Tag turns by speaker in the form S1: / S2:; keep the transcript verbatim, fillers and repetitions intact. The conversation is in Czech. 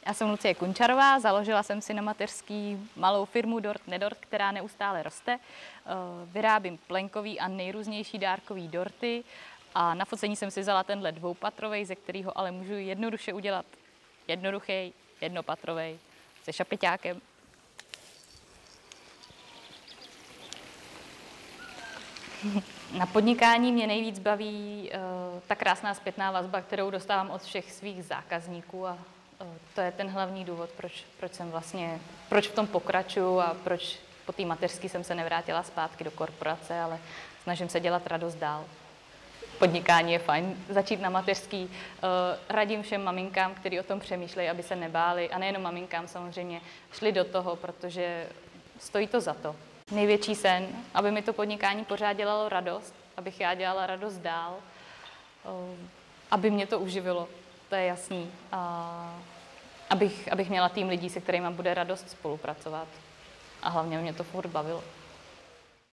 S1: Já jsem Lucie Kunčarová, založila jsem si na mateřský malou firmu Dort Nedort, která neustále roste. Vyrábím plenkový a nejrůznější dárkový dorty a na focení jsem si vzala tenhle dvoupatrovej, ze kterého ale můžu jednoduše udělat jednoduchý, jednopatrovej se šapiťákem. Na podnikání mě nejvíc baví uh, ta krásná zpětná vazba, kterou dostávám od všech svých zákazníků a uh, to je ten hlavní důvod, proč, proč jsem vlastně, proč v tom pokračuju a proč po té mateřské jsem se nevrátila zpátky do korporace, ale snažím se dělat radost dál. Podnikání je fajn, začít na mateřský. Uh, radím všem maminkám, kteří o tom přemýšlejí, aby se nebáli a nejenom maminkám samozřejmě, šli do toho, protože stojí to za to. Největší sen, aby mi to podnikání pořád dělalo radost, abych já dělala radost dál, aby mě to uživilo, to je jasný. A abych, abych měla tým lidí, se kterými bude radost spolupracovat. A hlavně mě to furt bavilo.